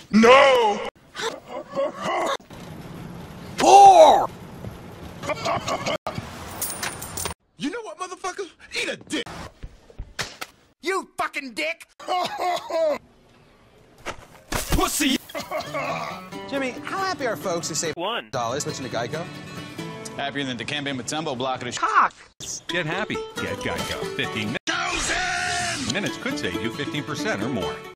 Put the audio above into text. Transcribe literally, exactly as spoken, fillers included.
No! Four! You know what, motherfucker? Eat a dick! You fucking dick! Pussy! Jimmy, how happy are folks who save One. dollars switching to Geico? Happier than Dikembe Mutombo blocking his Cock! Get happy. Get Geico. fifteen Thousand! minutes could save you fifteen percent or more.